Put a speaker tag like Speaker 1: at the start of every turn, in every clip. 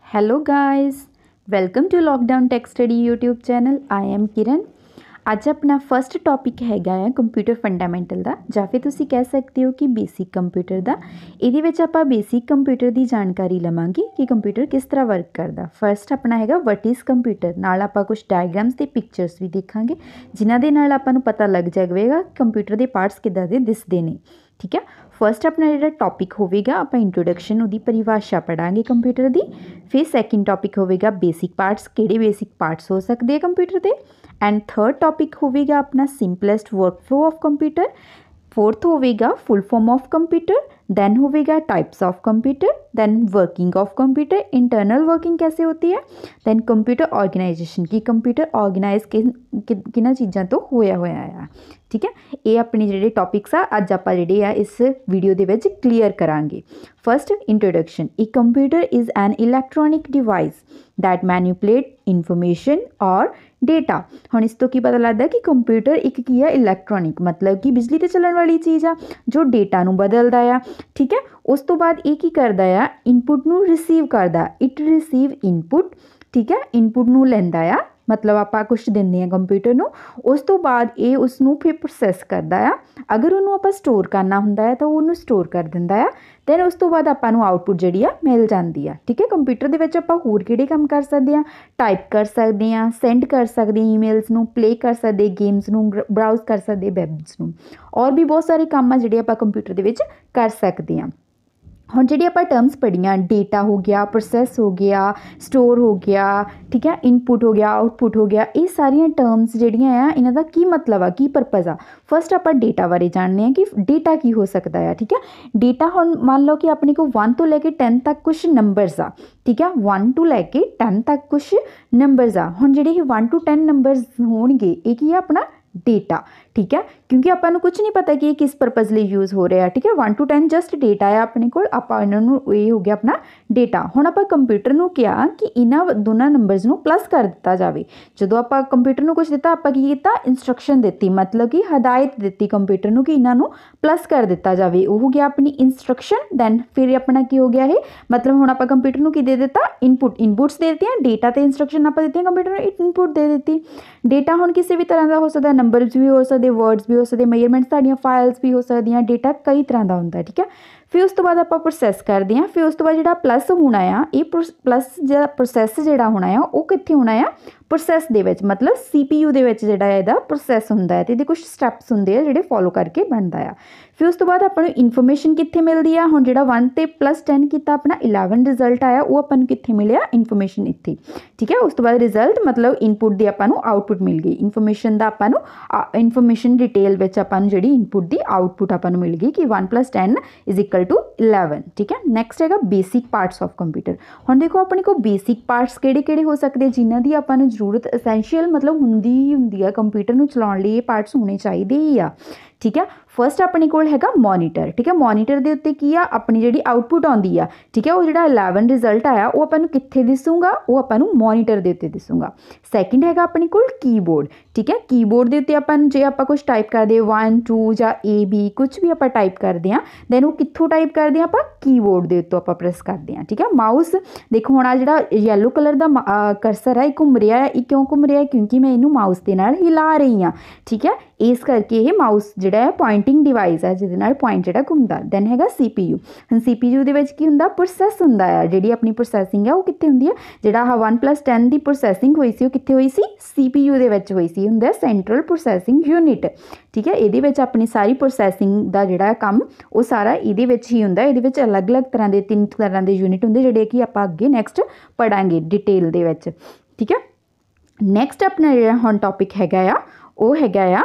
Speaker 1: Hello guys, welcome to lockdown tech study YouTube channel. I am Kiran. अज अपना first topic हैगा है computer fundamental का, या फिर तुसी कह सकते हो कि बेसिक कंप्यूटर का। ये आपां बेसिक कंप्यूटर की जानकारी लवांगे कि कंप्यूटर किस तरह वर्क करता। फस्ट अपना हैगा वट इज़ कंप्यूटर, नाल आपां कुछ डायग्राम्स ते पिक्चर्स भी देखांगे जिन्हां दे नाल आपां नूं पता लग जाएगा कंप्यूटर के पार्ट्स किदां दे दिसदे ने। ठीक है, फस्ट अपना जो टॉपिक होगा आप इंट्रोडक्शन उसकी परिभाषा पढ़ांगे कंप्यूटर की। फिर सैकेंड टॉपिक होगा बेसिक पार्ट्स, किहड़े बेसिक पार्ट्स हो सकते हैं कंप्यूटर के। एंड थर्ड टॉपिक होगा अपना simplest work flow of computer. Fourth होगा full form of computer. Then होगा types of computer. Then working of computer, internal working कैसे होती है। देन कंप्यूटर ऑर्गेनाइजेशन की कंप्यूटर ऑर्गेनाइज किन्हां चीज़ों तो होया है। ठीक है, ये अपने जिहड़े टॉपिक्स आ अज आपां जिहड़े आ इस वीडियो दे विच क्लीयर करांगे। First introduction. A computer is an electronic device that manipulate information और डेटा। हुण इस तो की पता लगता कि कंप्यूटर एक की है इलैक्ट्रॉनिक, मतलब कि बिजली ते चलण वाली चीज़ आ जो डेटा नूं बदलदा आ। ठीक है, उस तो बाद ये की करदा आ, इनपुट नूं रिसीव करदा। It receive input. ठीक है, इनपुट नूं लैंदा आ, मतलब आपां कुछ दिंदे हैं कंप्यूटर नूं, उस तो बाद ये उसनूं फिर प्रोसैस करदा आ। अगर उन्होंने आपां स्टोर करना हुंदा है तो उन्होंने स्टोर कर दिंदा है। दैन उस तो बाद आपां नूं आउटपुट जिहड़ी आ मिल जांदी आ। ठीक है, कंप्यूटर दे विच आपां होर किहड़े काम कर सकदे आ, टाइप कर सकदे आ, सेंड कर सकदे ईमेल्स नूं, प्ले कर सकदे गेम्स नूं, ब्राउज कर सकदे वैब्स नूं, और भी बहुत सारे काम आ जिहड़े आपां कंप्यूटर दे विच कर सकदे आ। हुण जिहड़ी आपां टर्म्स पढ़ियां, डेटा हो गया, प्रोसैस हो गया, स्टोर हो गया, ठीक है, इनपुट हो गया, आउटपुट हो गया, ये सारियां टर्म्स जिहड़ियां आ इन्हां दा की मतलब आ, की परपज़ आ। फस्ट आपां डेटा बारे जानने हैं कि डेटा की हो सकता है। ठीक है, डेटा हुण मान लो कि अपने को 1 तो लैके 10 तक कुछ नंबरस आ। ठीक है, 1 to लैके 10 तक कुछ नंबरस आ। हुण जिहड़े 1 to 10 नंबरस होणगे ये की है अपना डेटा। ठीक है, क्योंकि आपां नूं कुछ नहीं पता कि ये किस परपज़ लिए यूज़ हो रहा है। ठीक है, 1 to 10 जस्ट डेटा है अपने कोल, आपां इन्हां नूं ये हो गया अपना डेटा। हुण आपां कंप्यूटर नूं कहा कि इन्हां दोनों नंबरस नूं प्लस कर दिता जाए। जदों आपां कंप्यूटर नूं कुछ दिता, आपां की कीता, इंस्ट्रक्शन दित्ती, मतलब कि हदायत दित्ती कंप्यूटर नूं कि इन्हां नूं प्लस कर दिता जाए। वो हो गया अपनी इंस्ट्रक्शन। दैन फिर अपना की हो गया है, मतलब हुण आपां कंप्यूटर नूं की दे दिता, इनपुट्स दे दित्तियां, डेटा ते इंस्ट्रक्शन आपां दित्तियां, कंप्यूटर नूं इनपुट दे दित्ती। डेटा हुण किसी भी तरह का हो सकता, नंबर्स भी हो सकते, वर्ड्स भी हो सकते, मेजरमेंट्स तुहाडियां फाइल्स भी हो सकदियां, डेटा कई तरह का होंदा। ठीक है, फिर उस तो बाद आपां प्रोसैस करते हैं। फिर उस तो बाद जिहड़ा प्लस होना आ, ये प्लस जिहड़ा प्रोसैस जिहड़ा होना आ वो कित्थे होना आ, प्रोसैस दे विच, मतलब CPU दे विच जिहड़ा इहदा प्रोसैस हुंदा है ते इहदे कुछ स्टैप्स हुंदे आ जिहड़े फॉलो करके बनदा आ। फिर उस तो बाद आपां नूं इनफॉर्मेशन कित्थे मिलदी आ। हुण जिहड़ा 1 ते +10 कीता अपना 11 रिजल्ट आया, वो आपां नूं कित्थे मिलिया, इनफॉर्मेशन इत्थे। ठीक है, उस तो बाद रिजल्ट मतलब इनपुट दी आपां नूं आउटपुट मिल गई, इनफॉर्मेशन दा आपां नूं इनफॉर्मेशन डिटेल विच आपां नूं जिहड़ी इनपुट दी आउटपुट आपां नूं मिल गई कि 1 + 10 = 11। ठीक है, नैक्सट हैगा बेसिक पार्ट्स ऑफ कंप्यूटर। हुण देखो अपने को बेसिक पार्ट्स किहड़े-किहड़े हो सकते जिन्हां दी आपां नूं जरूरत एसेंशियल मतलब हुंदी ही हुंदी है, कंप्यूटर नूं चलाउण लई ये पार्ट्स होने चाहिए ही आ। ठीक है, फस्ट अपने कोल हैगा मॉनीटर। ठीक है, मॉनीटर दे उत्ते की आ, अपनी जिहड़ी आउटपुट आउंदी आ। ठीक है, वो जिहड़ा 11 रिजल्ट आया वो आपां नूं कित्थे दिसूगा, वो आपां नूं मॉनीटर दे उत्ते दिसूगा। सैकेंड हैगा अपने कोल कीबोर्ड। ठीक है, कीबोर्ड दे उत्ते आपां जे आपां कुछ टाइप करदे 1 2 ਜਾਂ AB कुछ भी आपां टाइप करदे आ, दैन वो कित्थों टाइप करदे आ, आपां कीबोर्ड दे उत्तों आपां प्रेस करदे आ। ठीक है, माउस देखो हुण आ जिहड़ा येलो कलर दा कर्सर है ये घूम रहा है, ये क्यों घूम रहा है, क्योंकि मैं इनू माउस दे नाल हिला रही हाँ। ठीक है, इस करके ये माउस जिहड़ा है पॉइंटिंग डिवाइस है जिहदे नाल पॉइंट जिहड़ा घूमदा। दैन हैगा CPU। हुण CPU दे विच की हुंदा, प्रोसैस हुंदा है, जिहड़ी अपनी प्रोसैसिंग है वो कित्थे हुंदी है, जिहड़ा 1 + 10 दी प्रोसैसिंग होई सी वो कित्थे होई सी, CPU दे विच होई सी, हुंदा सेंट्रल प्रोसैसिंग यूनिट। ठीक है, इहदे विच अपनी सारी प्रोसैसिंग दा जिहड़ा काम वो सारा इहदे विच ही हुंदा। इहदे विच अलग-अलग तरह दे 3 तरह दे यूनिट हुंदे जिहड़े कि आपां अगे नैक्सट पढ़ांगे डिटेल दे विच। ठीक है, नैक्सट अपना जिहड़ा हुण टॉपिक हैगा आ वो हैगा आ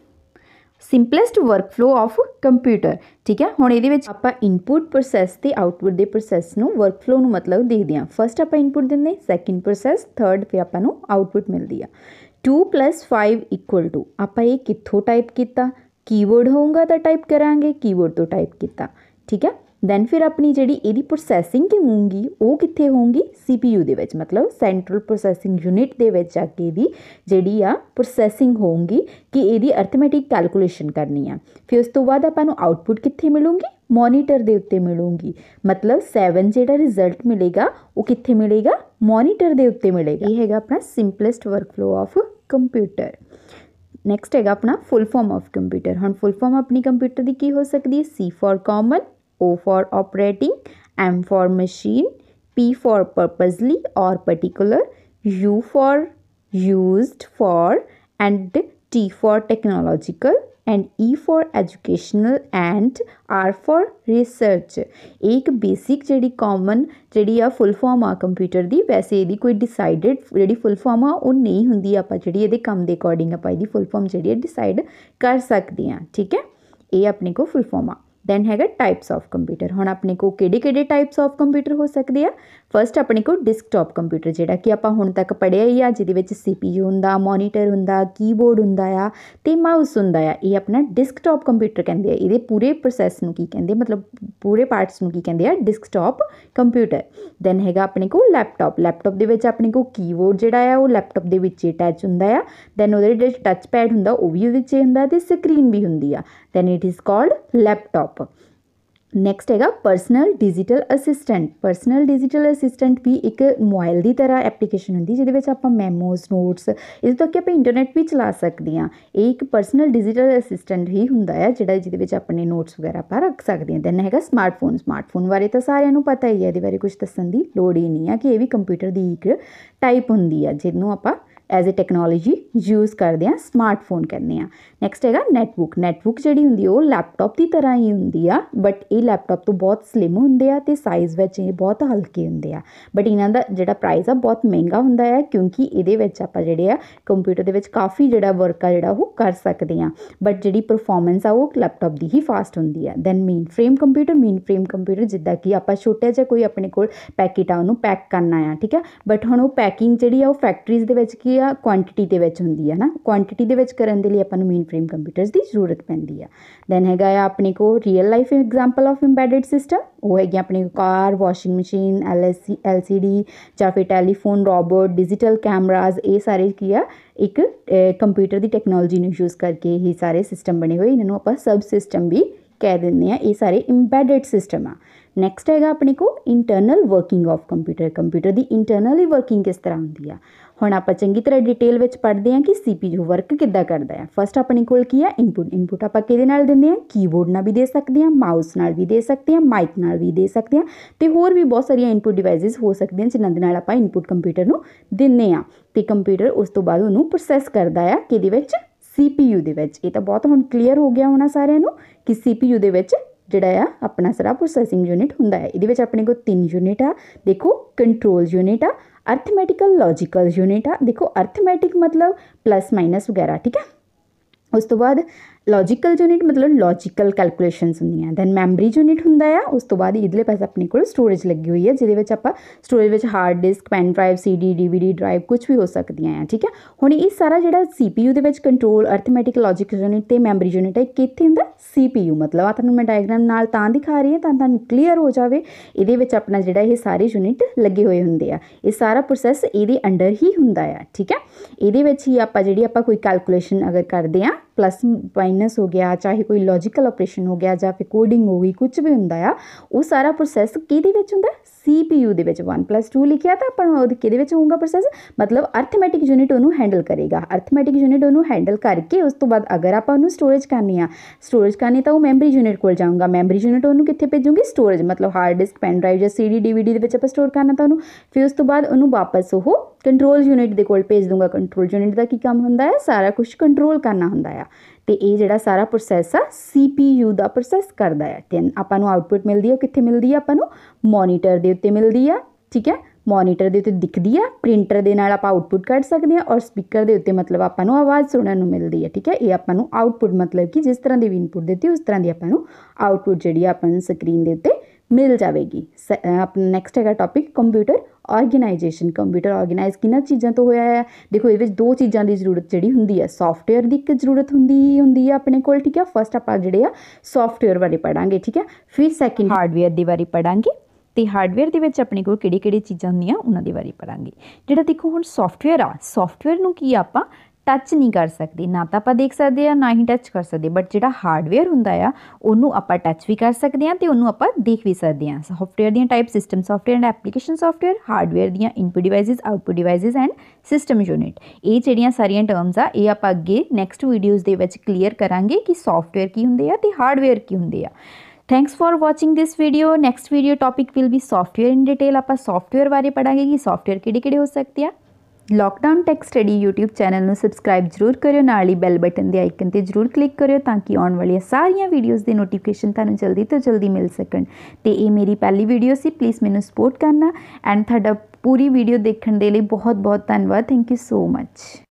Speaker 1: simplest work flow of computer. ठीक है, हुण इहदे विच आपां इनपुट प्रोसैस ते आउटपुट दे प्रोसैस नूं वर्क फ्लो नूं मतलब देखदे हां। फस्ट आपां इनपुट दिंदे, सैकेंड प्रोसैस, थर्ड फिर आपां नूं आउटपुट मिलदी आ। 2 + 5 = आपां ये कित्थों टाइप कीता, कीबोर्ड होऊगा तो टाइप करांगे, कीबोर्ड तो टाइप किया। ठीक है, दैन फिर अपनी जिहड़ी इहदी प्रोसैसिंग की होगी वो कित्थे होगी, CPU दे विच, मतलब सेंट्रल प्रोसैसिंग यूनिट दे विच जाके इहदी जिहड़ी आ प्रोसैसिंग होगी कि इहदी अर्थमैटिक कैलकुलेशन करनी आ। फिर उस तो बाद आपां नूं आउटपुट कित्थे मिलूगी, ਮੋਨੀਟਰ ਦੇ ਉੱਤੇ ਮਿਲੂਗੀ। मतलब 7 ਜਿਹੜਾ ਰਿਜ਼ਲਟ ਮਿਲੇਗਾ ਉਹ ਕਿੱਥੇ ਮਿਲੇਗਾ? ਮੋਨੀਟਰ ਦੇ ਉੱਤੇ ਮਿਲੇਗਾ। ਇਹ ਹੈਗਾ ਆਪਣਾ simplest workflow of computer. Next ਹੈਗਾ ਆਪਣਾ ਫੁੱਲ ਫਾਰਮ ਆਫ ਕੰਪਿਊਟਰ। ਹੁਣ ਫੁੱਲ ਫਾਰਮ ਆਪਣੀ ਕੰਪਿਊਟਰ ਦੀ ਕੀ ਹੋ ਸਕਦੀ ਹੈ? C for common, O for operating, M for machine, P for purposely or particular, U for used for, and T for technological, and E for educational, and R for research। एक basic जी common जी आ full form आ computer की। वैसे ये कोई decided जी full form आ वो नहीं होंगी, आप जी ये काम के अकॉर्डिंग आप फुल फॉर्म जी डिसाइड कर सकते हैं। ठीक है, ये अपने को फुल फॉर्म आ। दैन हैगा टाइप्स ऑफ कंप्यूटर। हुण अपने को किहड़े टाइप्स ऑफ कंप्यूटर हो सकते हैं? फस्ट अपने को डिस्कटॉप कंप्यूटर जिहड़ा कि आपां हुण तक पढ़िया ही आ, जिहदे विच CPU हुंदा, मॉनीटर हुंदा, कीबोर्ड हुंदा आ ते माउस हुंदा आ। ये अपना डिस्कटॉप कंप्यूटर कहंदे आ। इहदे पूरे प्रोसैस नूं की कहंदे, मतलब पूरे पार्ट्स नूं की कहंदे आ? Desktop computer. दैन हैगा अपने को लैपटॉप। लैपटॉप दे विच अपने को कीबोर्ड जिहड़ा आ वो लैपटॉप दे विच अटैच हुंदा आ। दैन उहदे विच टच पैड हुंदा वो भी उहदे विच हुंदा ते स्क्रीन भी हुंदी आ। Then it is called laptop. Next हैगा personal digital assistant. Personal digital assistant भी एक मोबाइल की तरह एप्लीकेशन होंगी जिहदे आप मैमोज, नोट्स, इस तक आप इंटरनेट भी चला सकते हैं। एक पर्सनल डिजिटल असिस्टेंट ही होंदा है जिहड़ा जिहदे अपने नोट्स वगैरह आप रख सकते हैं। दैन हैगा स्मार्टफोन। स्मार्टफोन बारे तो सारिਆਂ ਨੂੰ पता ही है, ये बारे कुछ दस्सण की लोड़ ही नहीं है कि ये भी कंप्यूटर की एक टाइप होंदी है जिन्हों आप एज ए टैक्नोलॉजी यूज़ करते हैं, स्मार्टफोन कहते हैं। नैक्सट हैगा नैटबुक। नैटबुक जी होंगी वो लैपटॉप की तरह ही होंगी आ, बट ये लैपटॉप तो बहुत स्लिम होंगे आ ते साइज़ में ये बहुत हल्के होंगे आ। बट इन्हों का जोड़ा प्राइस आ बहुत महंगा होंदा है क्योंकि ये आप जोड़े कंप्यूटर के काफ़ी जोड़ा वर्क आ जोड़ा वो कर सकते हैं। बट जी परफॉर्मेंस आ वो लैपटॉप की ही फास्ट होंगी है। Then mainframe computer. Mainframe computer जिद्दां कि आप छोटा जिहा कोई अपने कोल पैकेट आ उन्होंने पैक करना है, ठीक है, बट हुण वो पैकिंग जी आ फैक्ट्रीज़ के क्वांटिटी के होंगी है ना, क्वांटिटी के करने के लिए अपन मेन फ्रेम कंप्यूटर्स की जरूरत पैंदी है। दैन हैगा अपने को real life example of embedded system. वो है अपने कार, वॉशिंग मशीन, LCD या फिर टैलीफोन, रोबोट, डिजिटल कैमराज, ये सारे की है एक कंप्यूटर की टैक्नोलॉजी यूज़ करके ही सारे सिस्टम बने हुए। इन्होंने आप सब सिस्टम भी कह देंगे हैं, ये सारे इंबैडेड सिस्टम आ। नैक्सट हैगा अपने को internal working of computer. Computer की इंटरनल ही वर्किंग किस तरह होंगी है। हुण आप चंगी तरह डिटेल में पढ़ते हैं कि CPU वर्क किद्दां करदा है। फस्ट अपने कोल की है इनपुट। इनपुट आप किहदे नाल दिंदे हैं? कीबोर्ड नाल भी दे सकते हैं, माउस नाल भी दे सकते हैं, माइक नाल भी दे सकते हैं, तो होर भी बहुत सारिया इनपुट डिवाइसिस हो सकते हैं जिन्हां दे नाल आपां इनपुट कंप्यूटर नूं दिंदे आ ते कंप्यूटर उस तो बाद उहनूं प्रोसैस करदा है किहदे विच? CPU दे विच। ये तो बहुत हुण क्लीयर हो गया होना सारिਆਂ ਨੂੰ कि CPU दे विच जिहड़ा आ अपना सारा प्रोसैसिंग यूनिट हुंदा है। इहदे विच अपने को 3 यूनिट आ। देखो कंट्रोल यूनिट आ, अर्थमैटिकल लॉजिकल यूनिट आ। देखो अर्थमैटिक मतलब प्लस माइनस वगैरह, ठीक है। उस तो बाद लॉजिकल यूनिट मतलब लॉजिकल कैलकुलेशनस होंदियां। दैन मैमरी यूनिट हुंदा है। उस तो बाद इधरले पासे अपने को स्टोरेज लगी हुई है जिहदे विच आपां स्टोरेज विच hard disk, pen drive, CD, DVD drive कुछ भी हो सकदियां हैं, ठीक है। हुण ये सारा जिहड़ा CPU दे विच कंट्रोल, अर्थमैटिक, लॉजिकल यूनिट ते मैमरी यूनिट है कित्थे हुंदा? CPU। मतलब आ तुहानूं मैं डायग्राम नाल तां दिखा रही हां तां तुहानूं क्लीयर हो जावे। इहदे विच अपना जिहड़ा ये सारे यूनिट लगे हुए हुंदे आ। ये सारा प्रोसैस इहदे अंडर ही हुंदा है, ठीक है। इहदे विच ही आपां जिहड़ी आपां कोई कैलकुलेशन अगर करदे आ, प्लस माइनस हो गया, चाहे कोई लॉजिकल ऑपरेशन हो गया या फिर कोडिंग हो गई, कुछ भी हुंदा आ, वो सारा प्रोसैस किहदे विच हुंदा? CPU दे विच। 1+2 लिखिया तो अपन किहदे विच होऊगा प्रोसैस? मतलब अर्थमैटिक यूनिट उन्होंने हैंडल करेगा। अर्थमैटिक यूनिट उन्होंने हैंडल करके उस तो बाद अगर आप उन्होंने स्टोरेज करनी आ, स्टोरेज करनी तो वो मैमरी यूनिट को जाऊँगा। मैमरी यूनिट उन्होंने कित्थे भेजूंगी? स्टोरेज। मतलब हार्ड डिस्क, पेन ड्राइव या CD, DVD दे विच आपां स्टोर करना तो उन्होंने, फिर उस तो बाद उन्होंने वापस वो कंट्रोल यूनिट दे कोल भेज दूंगा। कंट्रोल यूनिट का की काम हुंदा है? सारा कुछ कंट्रोल करना हुंदा है। तो ये जिहड़ा सारा प्रोसैस आ CPU दा प्रोसैस करदा है। दैन आपां नूं आउटपुट मिलदी है, कित्थे मिलदी है? आपां नूं मॉनीटर दे उत्ते मिलदी है, ठीक है। मॉनीटर दे उत्ते दिखदी है, प्रिंटर दे नाल आपां आउटपुट कढ सकदे हैं और स्पीकर दे उत्ते मतलब आपां नूं आवाज़ सुनन नूं मिलदी है, ठीक है। ये आपां नूं आउटपुट मतलब कि जिस तरह दी भी इनपुट दित्ती उस तरह दी आपां नूं आउटपुट जिहड़ी आपां नूं स्क्रीन दे उत्ते मिल जाएगी। अपना नैक्सट है topic computer organisation. Computer organise किन्हां चीज़ों तो होया है? देखो ये 2 चीज़ों की जरूरत जी होंगी है। सॉफ्टवेयर की एक जरूरत होंगी है अपने को, ठीक है। फस्ट आप जोड़े आ सॉफ्टवेयर बारे पढ़ांगे, ठीक है। फिर सैकेंड हार्डवेयर के बारे पढ़ांगे तो हार्डवेयर के विच अपने को किहड़ी-किहड़ी चीज़ां होंदियां उन्हां दे बारे पढ़ांगे। जिहड़ा देखो हुण सॉफ्टवेयर आ, सॉफ्टवेयर नूं की आपां ਟੱਚ ਨਹੀਂ ਕਰ ਸਕਦੇ, ਨਾ ਤਾਂ ਆਪਾਂ ਦੇਖ ਸਕਦੇ ਹਾਂ ਨਾ ਹੀ ਟੱਚ ਕਰ ਸਕਦੇ। ਬਟ ਜਿਹੜਾ ਹਾਰਡਵੇਅਰ ਹੁੰਦਾ ਆ ਉਹਨੂੰ ਆਪਾਂ ਟੱਚ ਵੀ ਕਰ ਸਕਦੇ ਹਾਂ ਅਤੇ ਉਹਨੂੰ ਆਪਾਂ ਦੇਖ ਵੀ ਸਕਦੇ ਹਾਂ। ਸੌਫਟਵੇਅਰ ਦੀਆਂ type system software and application software, hardware ਦੀਆਂ input devices, output devices and system unit. ਇਹ ਜਿਹੜੀਆਂ ਸਾਰੀਆਂ ਟਰਮਸ ਆ ਇਹ ਆਪਾਂ ਅੱਗੇ ਨੈਕਸਟ ਵੀਡੀਓਜ਼ ਦੇ ਵਿੱਚ ਕਲੀਅਰ ਕਰਾਂਗੇ ਕਿ ਸੌਫਟਵੇਅਰ ਕੀ ਹੁੰਦੇ ਆ ਅਤੇ ਹਾਰਡਵੇਅਰ ਕੀ ਹੁੰਦੇ ਆ। Thanks for watching this video. Next video topic will be software in detail. ਆਪਾਂ ਸੌਫਟਵੇਅਰ ਬਾਰੇ ਪੜ੍ਹਾਂਗੇ ਕਿ ਸੌਫਟਵੇਅਰ ਕਿਹੜੇ ਹੋ ਸਕਦੇ ਆ। Lockdown tech study YouTube channel ਨੂੰ ਸਬਸਕ੍ਰਾਈਬ ਜ਼ਰੂਰ ਕਰਿਓ, ਨਾਲ ਹੀ ਬੈਲ ਬਟਨ ਦੇ ਆਈਕਨ 'ਤੇ ਜ਼ਰੂਰ ਕਲਿੱਕ ਕਰਿਓ ਤਾਂ ਕਿ ਆਉਣ ਵਾਲੀਆਂ ਸਾਰੀਆਂ ਵੀਡੀਓਜ਼ ਦੇ ਨੋਟੀਫਿਕੇਸ਼ਨ ਤੁਹਾਨੂੰ ਜਲਦੀ ਤੋਂ ਜਲਦੀ ਮਿਲ ਸਕਣ। ਅਤੇ ਇਹ ਮੇਰੀ ਪਹਿਲੀ ਵੀਡੀਓ ਸੀ, ਪਲੀਜ਼ ਮੈਨੂੰ ਸਪੋਰਟ ਕਰਨਾ। ਐਂਡ ਤੁਹਾਡਾ ਪੂਰੀ ਵੀਡੀਓ ਦੇਖਣ ਦੇ ਲਈ ਬਹੁਤ ਬਹੁਤ ਧੰਨਵਾਦ। Thank you so much.